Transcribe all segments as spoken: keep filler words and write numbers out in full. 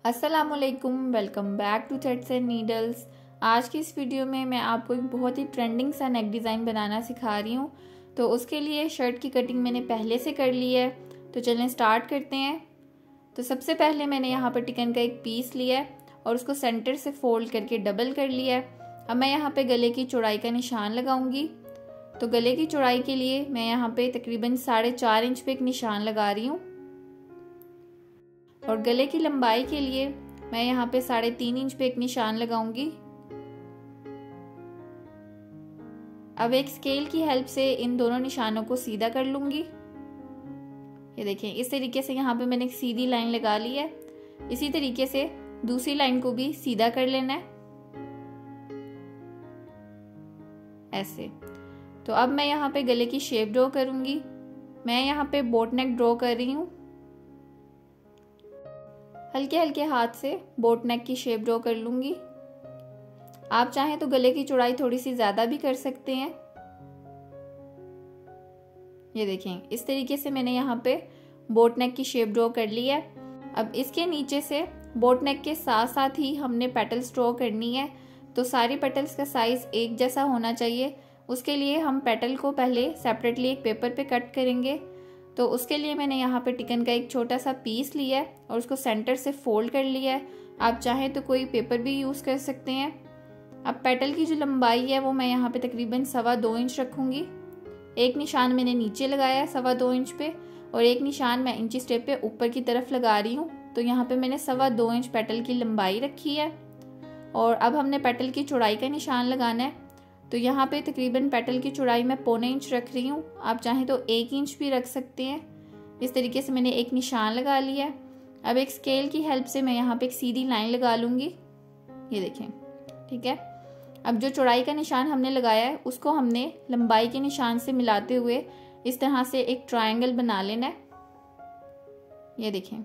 अस्सलामुअलैकुम, welcome back to threads and needles. आज की इस वीडियो में मैं आपको एक बहुत ही ट्रेंडिंग सा नेक डिज़ाइन बनाना सिखा रही हूँ। तो उसके लिए शर्ट की कटिंग मैंने पहले से कर ली है, तो चलें स्टार्ट करते हैं। तो सबसे पहले मैंने यहाँ पर टिकन का एक पीस लिया है और उसको सेंटर से फोल्ड करके डबल कर लिया है। अब मैं यहाँ पे गले की चौड़ाई का निशान लगाऊंगी। तो गले की चौड़ाई के लिए मैं यहाँ पे तकरीबन साढ़े चार इंच पे एक निशान लगा रही हूँ और गले की लंबाई के लिए मैं यहाँ पे साढ़े तीन इंच पे एक निशान लगाऊंगी। अब एक स्केल की हेल्प से इन दोनों निशानों को सीधा कर लूंगी। ये देखें, इस तरीके से यहाँ पे मैंने एक सीधी लाइन लगा ली है। इसी तरीके से दूसरी लाइन को भी सीधा कर लेना है, ऐसे। तो अब मैं यहाँ पे गले की शेप ड्रॉ करूंगी। मैं यहाँ पे बोट नेक ड्रॉ कर रही हूँ। हल्के हल्के हाथ से बोट नेक की शेप ड्रॉ कर लूंगी। आप चाहें तो गले की चौड़ाई थोड़ी सी ज्यादा भी कर सकते हैं। ये देखें, इस तरीके से मैंने यहाँ पे बोट नेक की शेप ड्रॉ कर ली है। अब इसके नीचे से बोट नेक के साथ साथ ही हमने पेटल्स ड्रॉ करनी है। तो सारी पेटल्स का साइज एक जैसा होना चाहिए। उसके लिए हम पेटल को पहले सेपरेटली एक पेपर पे कट करेंगे। तो उसके लिए मैंने यहाँ पे टिकन का एक छोटा सा पीस लिया है और उसको सेंटर से फोल्ड कर लिया है। आप चाहें तो कोई पेपर भी यूज़ कर सकते हैं। अब पेटल की जो लंबाई है वो मैं यहाँ पे तकरीबन सवा दो इंच रखूँगी। एक निशान मैंने नीचे लगाया है सवा दो इंच पे और एक निशान मैं इंची स्टेप पे ऊपर की तरफ लगा रही हूँ। तो यहाँ पे मैंने सवा दो इंच पेटल की लंबाई रखी है और अब हमने पेटल की चौड़ाई का निशान लगाना है। तो यहाँ पे तकरीबन पेटल की चौड़ाई मैं पौने इंच रख रही हूँ। आप चाहें तो एक इंच भी रख सकते हैं। इस तरीके से मैंने एक निशान लगा लिया है। अब एक स्केल की हेल्प से मैं यहाँ पे एक सीधी लाइन लगा लूँगी। ये देखें, ठीक है। अब जो चौड़ाई का निशान हमने लगाया है उसको हमने लंबाई के निशान से मिलाते हुए इस तरह से एक ट्रायंगल बना लेना है। ये देखें,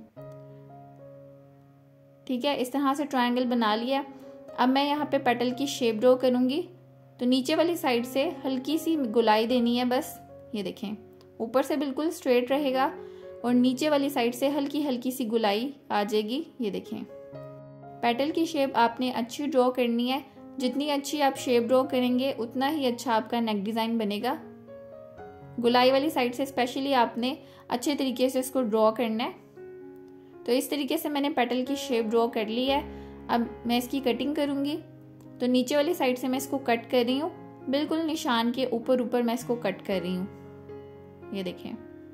ठीक है। इस तरह से ट्रायंगल बना लिया। अब मैं यहाँ पे पेटल की शेप ड्रॉ करूँगी। तो नीचे वाली साइड से हल्की सी गोलाई देनी है बस। ये देखें, ऊपर से बिल्कुल स्ट्रेट रहेगा और नीचे वाली साइड से हल्की हल्की सी गोलाई आ जाएगी। ये देखें, पेटल की शेप आपने अच्छी ड्रॉ करनी है। जितनी अच्छी आप शेप ड्रॉ करेंगे उतना ही अच्छा आपका नेक डिज़ाइन बनेगा। गोलाई वाली साइड से स्पेशली आपने अच्छे तरीके से इसको ड्रॉ करना है। तो इस तरीके से मैंने पेटल की शेप ड्रॉ कर ली है। अब मैं इसकी कटिंग करूँगी। तो नीचे वाली साइड से मैं इसको कट कर रही हूँ, बिल्कुल निशान के ऊपर ऊपर मैं इसको कट कर रही हूँ। ये देखें।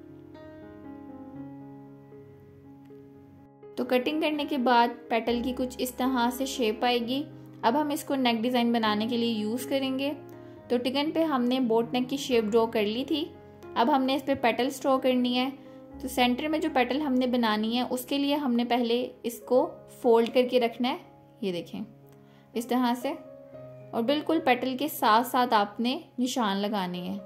तो कटिंग करने के बाद पेटल की कुछ इस तरह से शेप आएगी। अब हम इसको नेक डिज़ाइन बनाने के लिए यूज़ करेंगे। तो टिकन पे हमने बोट नेक की शेप ड्रॉ कर ली थी। अब हमने इस पे पेटल्स ड्रॉ करनी है। तो सेंटर में जो पेटल हमने बनानी है उसके लिए हमने पहले इसको फोल्ड करके रखना है। ये देखें, इस तरह से, और बिल्कुल पेटल के साथ साथ आपने निशान लगाने हैं।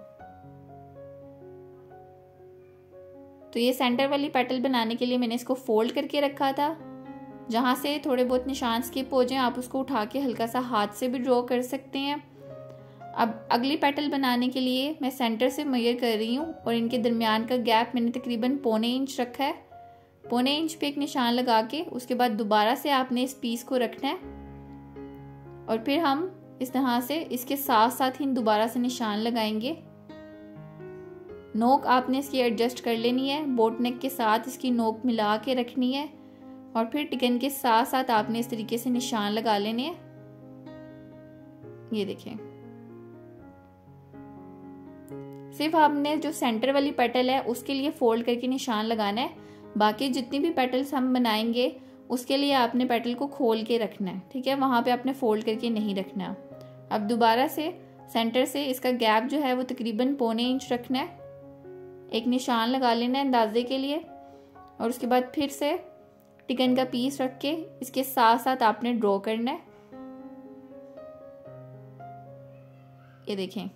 तो ये सेंटर वाली पेटल बनाने के लिए मैंने इसको फोल्ड करके रखा था। जहां से थोड़े बहुत निशान स्किप हो जाएं आप उसको उठा के हल्का सा हाथ से भी ड्रॉ कर सकते हैं। अब अगली पेटल बनाने के लिए मैं सेंटर से मेजर कर रही हूँ और इनके दरमियान का गैप मैंने तकरीबन पौने इंच रखा है। पौने इंच पे एक निशान लगा के उसके बाद दोबारा से आपने इस पीस को रखना है और फिर हम इस तरह से इसके साथ साथ ही दोबारा से निशान लगाएंगे। नोक आपने इसकी एडजस्ट कर लेनी है, बोट नेक के साथ इसकी नोक मिला के रखनी है और फिर टिकन के साथ साथ आपने इस तरीके से निशान लगा लेने हैं। ये देखें, सिर्फ आपने जो सेंटर वाली पेटल है उसके लिए फोल्ड करके निशान लगाना है। बाकी जितनी भी पेटल्स हम बनाएंगे उसके लिए आपने पेटल को खोल के रखना है, ठीक है। वहां पे आपने फोल्ड करके नहीं रखना। अब दोबारा से सेंटर से इसका गैप जो है वो तकरीबन पौने इंच रखना है। एक निशान लगा लेना है अंदाजे के लिए और उसके बाद फिर से टिकन का पीस रख के इसके साथ साथ आपने ड्रॉ करना है। ये देखें,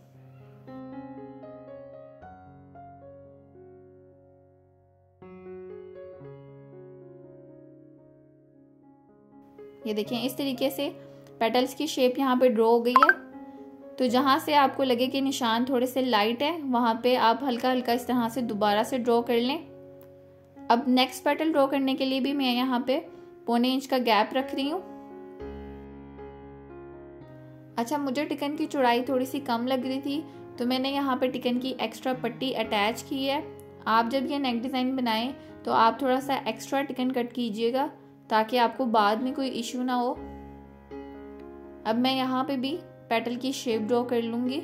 ये देखें, इस तरीके से पेटल्स की शेप यहाँ पे ड्रॉ हो गई है। तो जहाँ से आपको लगे कि निशान थोड़े से लाइट है वहाँ पे आप हल्का हल्का इस तरह से दोबारा से ड्रॉ कर लें। अब नेक्स्ट पेटल ड्रॉ करने के लिए भी मैं यहाँ पे पौने इंच का गैप रख रही हूँ। अच्छा, मुझे टिकन की चौड़ाई थोड़ी सी कम लग रही थी तो मैंने यहाँ पे टिकन की एक्स्ट्रा पट्टी अटैच की है। आप जब ये नेक डिज़ाइन बनाएं तो आप थोड़ा सा एक्स्ट्रा टिकन कट कीजिएगा ताकि आपको बाद में कोई इश्यू ना हो। अब मैं यहाँ पे भी पेटल की शेप ड्रॉ कर लूंगी,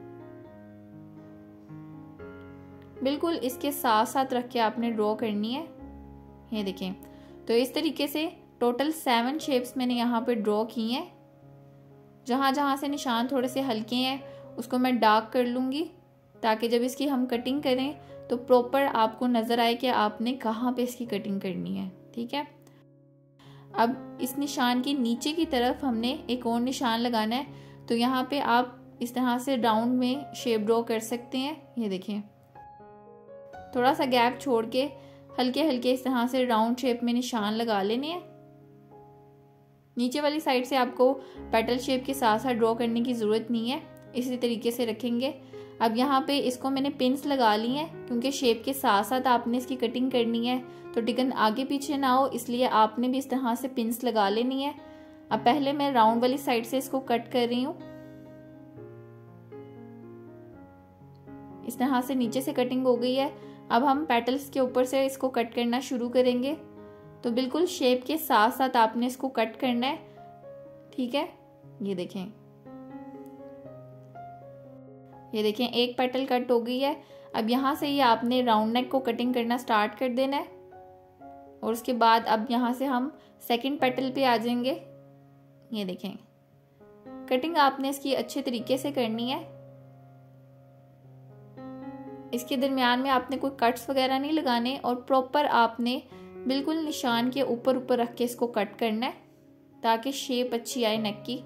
बिल्कुल इसके साथ साथ रख के आपने ड्रॉ करनी है। ये देखें, तो इस तरीके से टोटल सेवन शेप्स मैंने यहाँ पे ड्रॉ की हैं। जहाँ जहाँ से निशान थोड़े से हल्के हैं उसको मैं डार्क कर लूँगी ताकि जब इसकी हम कटिंग करें तो प्रॉपर आपको नज़र आए कि आपने कहाँ पे इसकी कटिंग करनी है। ठीक है, अब इस निशान की नीचे की तरफ हमने एक और निशान लगाना है, तो यहाँ पे आप इस तरह से राउंड में शेप ड्रॉ कर सकते हैं। ये देखें, थोड़ा सा गैप छोड़ के हल्के हल्के इस तरह से राउंड शेप में निशान लगा लेने हैं। नीचे वाली साइड से आपको पेटल शेप के साथ साथ ड्रॉ करने की ज़रूरत नहीं है, इसी तरीके से रखेंगे। अब यहाँ पे इसको मैंने पिन्स लगा ली हैं क्योंकि शेप के साथ साथ आपने इसकी कटिंग करनी है तो टिकन आगे पीछे ना हो, इसलिए आपने भी इस तरह से पिन्स लगा लेनी है। अब पहले मैं राउंड वाली साइड से इसको कट कर रही हूँ। इस तरह से नीचे से कटिंग हो गई है। अब हम पेटल्स के ऊपर से इसको कट करना शुरू करेंगे, तो बिल्कुल शेप के साथ साथ आपने इसको कट करना है। ठीक है, ये देखें, ये देखें एक पेटल कट हो गई है। अब यहाँ से ये आपने राउंड नेक को कटिंग करना स्टार्ट कर देना है और उसके बाद अब यहाँ से हम सेकंड पेटल पे आ जाएंगे। ये देखें, कटिंग आपने इसकी अच्छे तरीके से करनी है। इसके दरमियान में आपने कोई कट्स वगैरह नहीं लगाने और प्रॉपर आपने बिल्कुल निशान के ऊपर ऊपर रख के इसको कट करना है ताकि शेप अच्छी आए नेक की।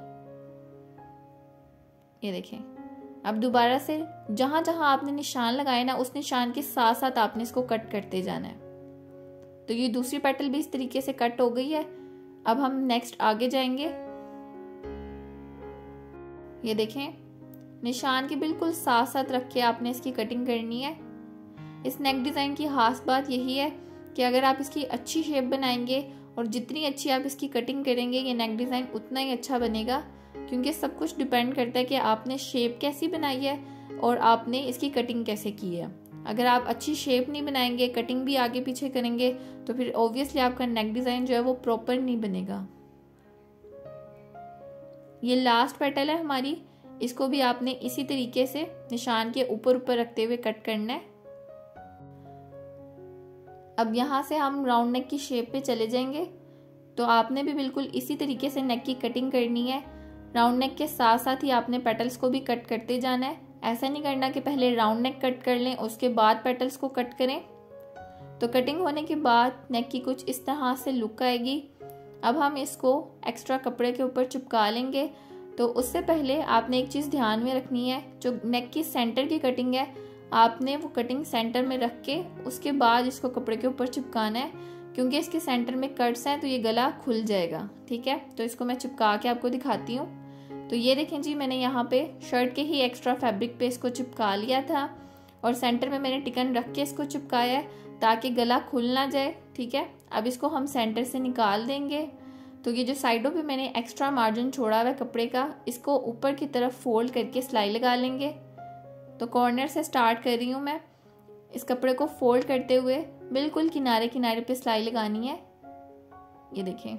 ये देखें, अब दोबारा से जहां जहां आपने निशान लगाए ना उस निशान के साथ साथ आपने इसको कट करते जाना है। तो ये दूसरी पेटल भी इस तरीके से कट हो गई है। अब हम नेक्स्ट आगे जाएंगे। ये देखें, निशान के बिल्कुल साथ साथ रख के आपने इसकी कटिंग करनी है। इस नेक डिज़ाइन की खास बात यही है कि अगर आप इसकी अच्छी शेप बनाएंगे और जितनी अच्छी आप इसकी कटिंग करेंगे ये नेक डिज़ाइन उतना ही अच्छा बनेगा, क्योंकि सब कुछ डिपेंड करता है कि आपने शेप कैसी बनाई है और आपने इसकी कटिंग कैसे की है। अगर आप अच्छी शेप नहीं बनाएंगे, कटिंग भी आगे पीछे करेंगे, तो फिर ऑब्वियसली आपका नेक डिज़ाइन जो है वो प्रॉपर नहीं बनेगा। ये लास्ट पेटल है हमारी, इसको भी आपने इसी तरीके से निशान के ऊपर ऊपर रखते हुए कट करना है। अब यहाँ से हम राउंड नेक की शेप पे चले जाएंगे, तो आपने भी बिल्कुल इसी तरीके से नेक की कटिंग करनी है। राउंड नेक के साथ साथ ही आपने पेटल्स को भी कट करते जाना है। ऐसा नहीं करना कि पहले राउंड नेक कट कर लें उसके बाद पेटल्स को कट करें। तो कटिंग होने के बाद नेक की कुछ इस तरह से लुक आएगी। अब हम इसको एक्स्ट्रा कपड़े के ऊपर चिपका लेंगे। तो उससे पहले आपने एक चीज़ ध्यान में रखनी है, जो नेक की सेंटर की कटिंग है आपने वो कटिंग सेंटर में रख के उसके बाद इसको कपड़े के ऊपर चिपकाना है, क्योंकि इसके सेंटर में कट्स हैं तो ये गला खुल जाएगा। ठीक है, तो इसको मैं चिपका के आपको दिखाती हूँ। तो ये देखें जी, मैंने यहाँ पे शर्ट के ही एक्स्ट्रा फैब्रिक पे इसको चिपका लिया था और सेंटर में मैंने टिकन रख के इसको चिपकाया है ताकि गला खुल ना जाए। ठीक है, अब इसको हम सेंटर से निकाल देंगे। तो ये जो साइडों पे मैंने एक्स्ट्रा मार्जिन छोड़ा हुआ है कपड़े का, इसको ऊपर की तरफ फोल्ड करके सिलाई लगा लेंगे। तो कॉर्नर से स्टार्ट कर रही हूँ मैं। इस कपड़े को फोल्ड करते हुए बिल्कुल किनारे किनारे पे सिलाई लगानी है। ये देखें,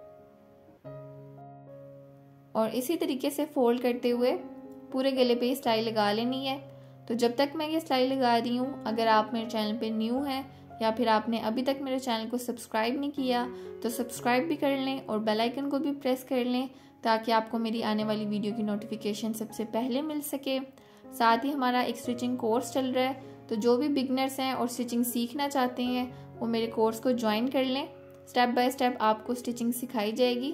और इसी तरीके से फोल्ड करते हुए पूरे गले पे सिलाई लगा लेनी है। तो जब तक मैं ये सिलाई लगा रही हूँ, अगर आप मेरे चैनल पे न्यू हैं या फिर आपने अभी तक मेरे चैनल को सब्सक्राइब नहीं किया तो सब्सक्राइब भी कर लें और बेल आइकन को भी प्रेस कर लें ताकि आपको मेरी आने वाली वीडियो की नोटिफिकेशन सबसे पहले मिल सके। साथ ही हमारा एक स्टिचिंग कोर्स चल रहा है, तो जो भी बिगनर्स हैं और स्टिचिंग सीखना चाहते हैं वो मेरे कोर्स को ज्वाइन कर लें। स्टेप बाय स्टेप आपको स्टिचिंग सिखाई जाएगी।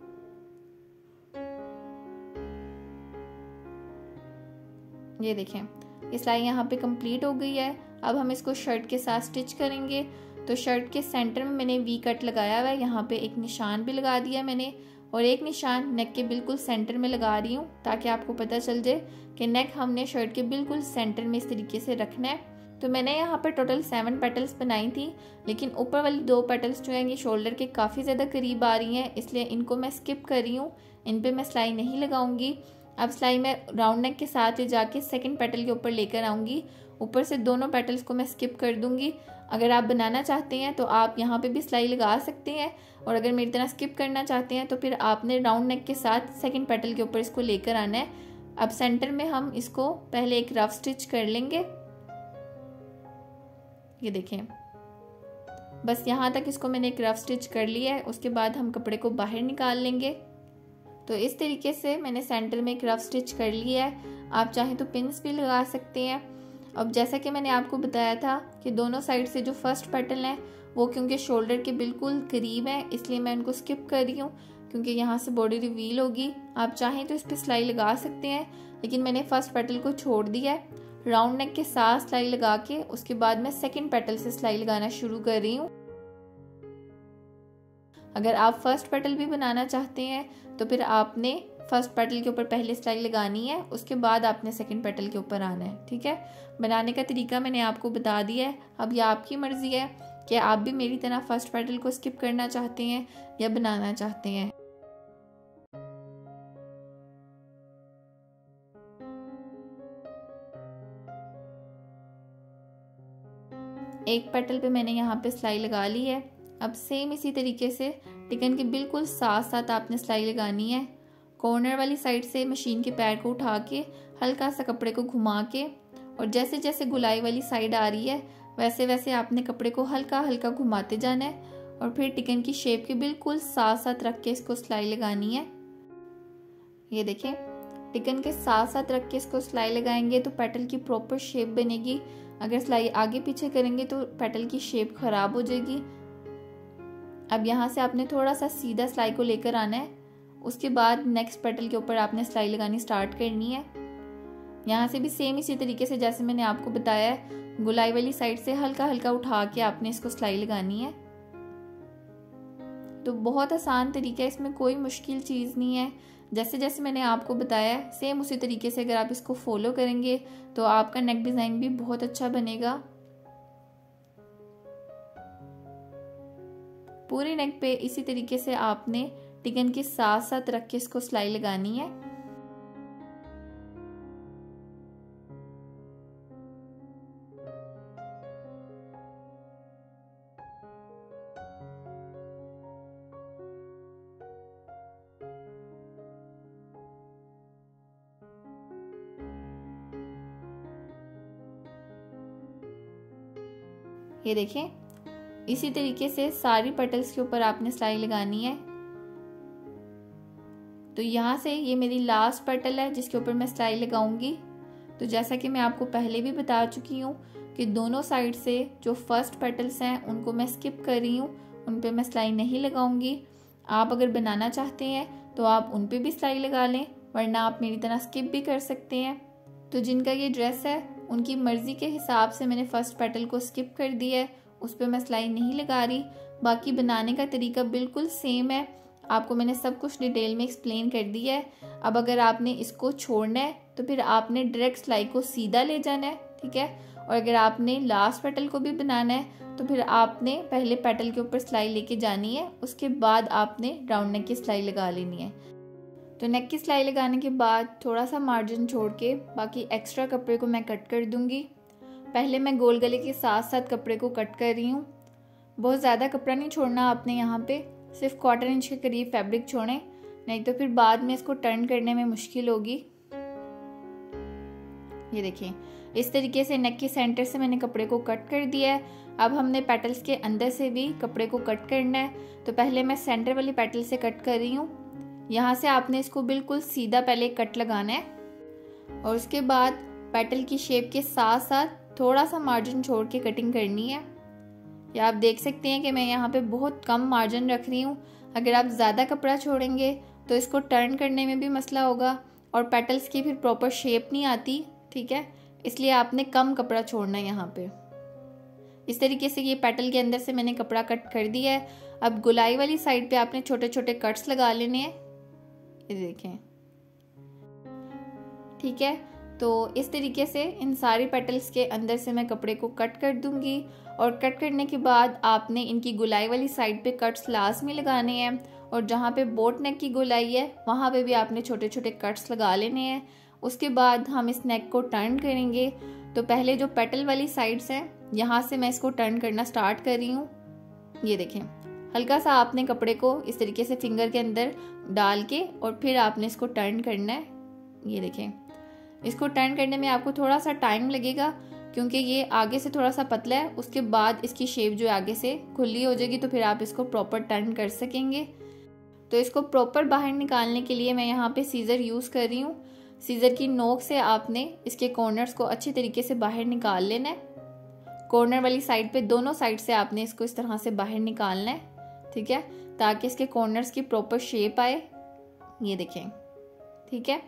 ये देखें, ये सिलाई यहाँ पे कंप्लीट हो गई है। अब हम इसको शर्ट के साथ स्टिच करेंगे। तो शर्ट के सेंटर में मैंने वी कट लगाया हुआ है, यहाँ पे एक निशान भी लगा दिया मैंने और एक निशान नेक के बिल्कुल सेंटर में लगा रही हूँ ताकि आपको पता चल जाए कि नेक हमने शर्ट के बिल्कुल सेंटर में इस तरीके से रखना है। तो मैंने यहाँ पर टोटल सेवन पेटल्स बनाई थी, लेकिन ऊपर वाली दो पेटल्स जो हैं ये शोल्डर के काफ़ी ज़्यादा करीब आ रही हैं, इसलिए इनको मैं स्किप कर रही हूँ। इन पे मैं सिलाई नहीं लगाऊंगी। अब सिलाई मैं राउंड नेक के साथ ले जाके सेकंड पेटल के ऊपर लेकर आऊँगी। ऊपर से दोनों पेटल्स को मैं स्किप कर दूँगी। अगर आप बनाना चाहते हैं तो आप यहाँ पे भी सिलाई लगा सकते हैं, और अगर मेरी तरह स्किप करना चाहते हैं तो फिर आपने राउंड नेक के साथ सेकंड पेटल के ऊपर इसको लेकर आना है। अब सेंटर में हम इसको पहले एक रफ स्टिच कर लेंगे। ये देखें, बस यहाँ तक इसको मैंने एक रफ स्टिच कर लिया है। उसके बाद हम कपड़े को बाहर निकाल लेंगे। तो इस तरीके से मैंने सेंटर में एक रफ स्टिच कर लिया है। आप चाहें तो पिन्स भी लगा सकते हैं। अब जैसा कि मैंने आपको बताया था कि दोनों साइड से जो फर्स्ट पेटल है वो क्योंकि शोल्डर के बिल्कुल करीब है, इसलिए मैं उनको स्किप कर रही हूँ, क्योंकि यहाँ से बॉडी रिवील होगी। आप चाहें तो इस पर सिलाई लगा सकते हैं, लेकिन मैंने फर्स्ट पेटल को छोड़ दिया है। राउंड नेक के साथ सिलाई लगा के उसके बाद मैं सेकंड पेटल से सिलाई लगाना शुरू कर रही हूँ। अगर आप फर्स्ट पेटल भी बनाना चाहते हैं तो फिर आपने फर्स्ट पेटल के ऊपर पहले सिलाई लगानी है, उसके बाद आपने सेकंड पेटल के ऊपर आना है। ठीक है, बनाने का तरीका मैंने आपको बता दिया है। अब ये आपकी मर्जी है कि आप भी मेरी तरह फर्स्ट पेटल को स्किप करना चाहते हैं या बनाना चाहते हैं। एक पेटल पे मैंने यहाँ पे सिलाई लगा ली है। अब सेम इसी तरीके से टिकन के बिल्कुल साथ साथ आपने सिलाई लगानी है। कॉर्नर वाली साइड से मशीन के पैर को उठा के हल्का सा कपड़े को घुमा के, और जैसे जैसे गुलाई वाली साइड आ रही है वैसे वैसे आपने कपड़े को हल्का हल्का घुमाते जाना है, और फिर टिकन की शेप के बिल्कुल साथ साथ रख के इसको सिलाई लगानी है। ये देखें, टिकन के साथ साथ रख के इसको सिलाई लगाएंगे तो पेटल की प्रॉपर शेप बनेगी। अगर सिलाई आगे पीछे करेंगे तो पेटल की शेप खराब हो जाएगी। अब यहाँ से आपने थोड़ा सा सीधा सिलाई को लेकर आना है। उसके बाद नेक्स्ट पेटल के ऊपर आपने सिलाई लगानी स्टार्ट करनी है। यहाँ से भी सेम इसी तरीके से जैसे मैंने आपको बताया है, गुलाई वाली साइड से हल्का हल्का उठा के आपने इसको सिलाई लगानी है। तो बहुत आसान तरीका है, इसमें कोई मुश्किल चीज़ नहीं है। जैसे जैसे मैंने आपको बताया है सेम उसी तरीके से अगर आप इसको फॉलो करेंगे तो आपका नेक डिज़ाइन भी बहुत अच्छा बनेगा। पूरे नेक पे इसी तरीके से आपने टिकन के साथ साथ रख के इसको सिलाई लगानी है। ये देखें, इसी तरीके से सारी पेटल्स के ऊपर आपने सिलाई लगानी है। तो यहाँ से ये मेरी लास्ट पेटल है जिसके ऊपर मैं सिलाई लगाऊंगी। तो जैसा कि मैं आपको पहले भी बता चुकी हूँ कि दोनों साइड से जो फर्स्ट पेटल्स हैं उनको मैं स्किप कर रही हूँ, उन पे मैं सिलाई नहीं लगाऊंगी। आप अगर बनाना चाहते हैं तो आप उन पे भी सिलाई लगा लें, वरना आप मेरी तरह स्किप भी कर सकते हैं। तो जिनका ये ड्रेस है उनकी मर्ज़ी के हिसाब से मैंने फ़र्स्ट पेटल को स्किप कर दिया है, उस पर मैं सिलाई नहीं लगा रही। बाकी बनाने का तरीका बिल्कुल सेम है, आपको मैंने सब कुछ डिटेल में एक्सप्लेन कर दिया है। अब अगर आपने इसको छोड़ना है तो फिर आपने डायरेक्ट सिलाई को सीधा ले जाना है, ठीक है। और अगर आपने लास्ट पेटल को भी बनाना है तो फिर आपने पहले पेटल के ऊपर सिलाई लेके जानी है, उसके बाद आपने राउंड नेक की सिलाई लगा लेनी है। तो नेक की सिलाई लगाने के बाद थोड़ा सा मार्जिन छोड़ के बाकी एक्स्ट्रा कपड़े को मैं कट कर दूंगी। पहले मैं गोल गले के साथ साथ कपड़े को कट कर रही हूँ। बहुत ज़्यादा कपड़ा नहीं छोड़ना आपने, यहाँ पे सिर्फ क्वार्टर इंच के करीब फैब्रिक छोड़ें, नहीं तो फिर बाद में इसको टर्न करने में मुश्किल होगी। ये देखिए, इस तरीके से नेक के सेंटर से मैंने कपड़े को कट कर दिया है। अब हमने पेटल्स के अंदर से भी कपड़े को कट करना है। तो पहले मैं सेंटर वाली पेटल से कट कर रही हूँ। यहाँ से आपने इसको बिल्कुल सीधा पहले कट लगाना है, और उसके बाद पेटल की शेप के साथ साथ थोड़ा सा मार्जिन छोड़ के कटिंग करनी है। या आप देख सकते हैं कि मैं यहाँ पे बहुत कम मार्जिन रख रही हूँ। अगर आप ज़्यादा कपड़ा छोड़ेंगे तो इसको टर्न करने में भी मसला होगा और पेटल्स की फिर प्रॉपर शेप नहीं आती, ठीक है। इसलिए आपने कम कपड़ा छोड़ना है यहाँ पे। इस तरीके से ये पेटल के अंदर से मैंने कपड़ा कट कर दिया है। अब गुलाई वाली साइड पे आपने छोटे छोटे कट्स लगा लेने हैं, ये देखें, ठीक है। तो इस तरीके से इन सारी पेटल्स के अंदर से मैं कपड़े को कट कर दूंगी। और कट करने के बाद आपने इनकी गुलाई वाली साइड पे कट्स लाजमी लगाने हैं, और जहाँ पे बोट नेक की गुलाई है वहाँ पे भी आपने छोटे छोटे कट्स लगा लेने हैं। उसके बाद हम इस नेक को टर्न करेंगे। तो पहले जो पेटल वाली साइड्स हैं यहाँ से मैं इसको टर्न करना स्टार्ट कर रही हूँ। ये देखें, हल्का सा आपने कपड़े को इस तरीके से फिंगर के अंदर डाल के और फिर आपने इसको टर्न करना है। ये देखें, इसको टर्न करने में आपको थोड़ा सा टाइम लगेगा क्योंकि ये आगे से थोड़ा सा पतला है। उसके बाद इसकी शेप जो आगे से खुली हो जाएगी तो फिर आप इसको प्रॉपर टर्न कर सकेंगे। तो इसको प्रॉपर बाहर निकालने के लिए मैं यहाँ पे सीज़र यूज़ कर रही हूँ। सीज़र की नोक से आपने इसके कॉर्नर्स को अच्छी तरीके से बाहर निकाल लेना है। कॉर्नर वाली साइड पे दोनों साइड से आपने इसको इस तरह से बाहर निकालना है, ठीक है, ताकि इसके कॉर्नर्स की प्रॉपर शेप आए। ये देखें, ठीक है,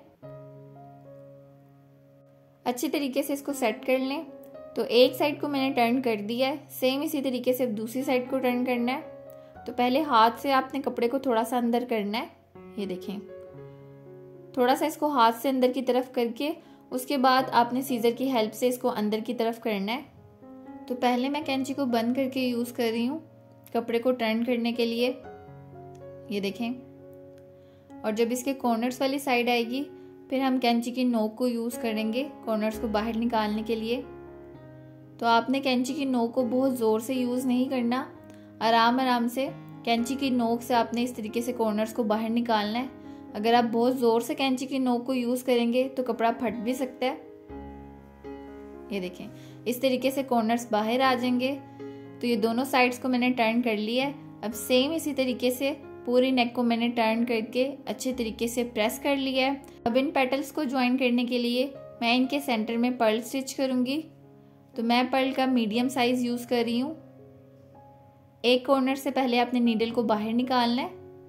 अच्छी तरीके से इसको सेट कर लें। तो एक साइड को मैंने टर्न कर दिया है, सेम इसी तरीके से दूसरी साइड को टर्न करना है। तो पहले हाथ से आपने कपड़े को थोड़ा सा अंदर करना है। ये देखें, थोड़ा सा इसको हाथ से अंदर की तरफ करके उसके बाद आपने सीज़र की हेल्प से इसको अंदर की तरफ करना है। तो पहले मैं कैंची को बंद करके यूज़ कर रही हूँ कपड़े को टर्न करने के लिए। ये देखें, और जब इसके कॉर्नर्स वाली साइड आएगी फिर हम कैंची की नोक को यूज़ करेंगे कॉर्नर्स को बाहर निकालने के लिए। तो आपने कैंची की नोक को बहुत ज़ोर से यूज़ नहीं करना, आराम आराम से कैंची की नोक से आपने इस तरीके से कॉर्नर्स को बाहर निकालना है। अगर आप बहुत ज़ोर से कैंची की नोक को यूज़ करेंगे तो कपड़ा फट भी सकता है। ये देखें, इस तरीके से कॉर्नर्स बाहर आ जाएंगे। तो ये दोनों साइड्स को मैंने टर्न कर लिया है। अब सेम इसी तरीके से पूरी नेक को मैंने टर्न करके अच्छे तरीके से प्रेस कर लिया है। अब इन पेटल्स को ज्वाइन करने के लिए मैं इनके सेंटर में पर्ल स्टिच करूँगी। तो मैं पर्ल का मीडियम साइज़ यूज़ कर रही हूँ। एक कॉर्नर से पहले आपने नीडल को बाहर निकालना है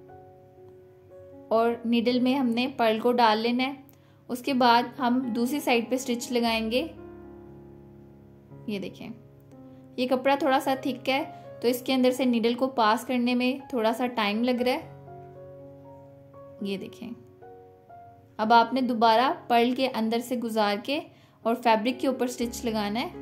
और नीडल में हमने पर्ल को डाल लेना है। उसके बाद हम दूसरी साइड पे स्टिच लगाएंगे। ये देखें, ये कपड़ा थोड़ा सा थिक है तो इसके अंदर से नीडल को पास करने में थोड़ा सा टाइम लग रहा है। ये देखें, अब आपने दोबारा पर्ल के अंदर से गुजार के और फैब्रिक के ऊपर स्टिच लगाना है।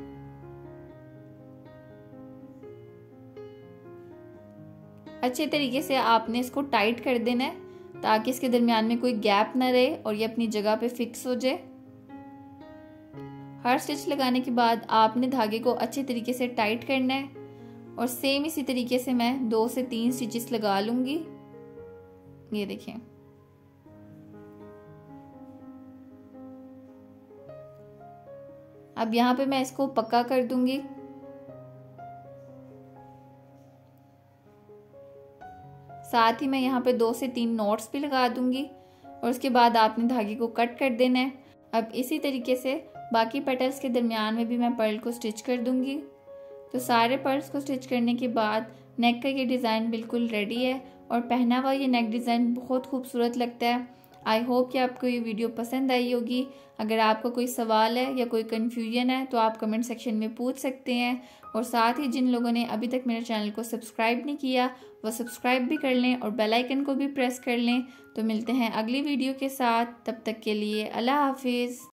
अच्छे तरीके से आपने इसको टाइट कर देना है ताकि इसके दरमियान में कोई गैप ना रहे और ये अपनी जगह पे फिक्स हो जाए। हर स्टिच लगाने के बाद आपने धागे को अच्छे तरीके से टाइट करना है और सेम इसी तरीके से मैं दो से तीन स्टिचेस लगा लूंगी। ये देखें, अब यहाँ पे मैं इसको पक्का कर दूंगी। साथ ही मैं यहाँ पे दो से तीन नॉट्स भी लगा दूंगी और उसके बाद आपने धागे को कट कर देना है। अब इसी तरीके से बाकी पेटल्स के दरमियान में भी मैं पर्ल को स्टिच कर दूंगी। तो सारे पर्ल्स को स्टिच करने के बाद नेक का ये डिज़ाइन बिल्कुल रेडी है और पहना हुआ ये नेक डिज़ाइन बहुत खूबसूरत लगता है। आई होप कि आपको ये वीडियो पसंद आई होगी। अगर आपको कोई सवाल है या कोई कन्फ्यूजन है तो आप कमेंट सेक्शन में पूछ सकते हैं। और साथ ही जिन लोगों ने अभी तक मेरे चैनल को सब्सक्राइब नहीं किया वो सब्सक्राइब भी कर लें और बेल आइकन को भी प्रेस कर लें। तो मिलते हैं अगली वीडियो के साथ, तब तक के लिए अल्लाह हाफिज़।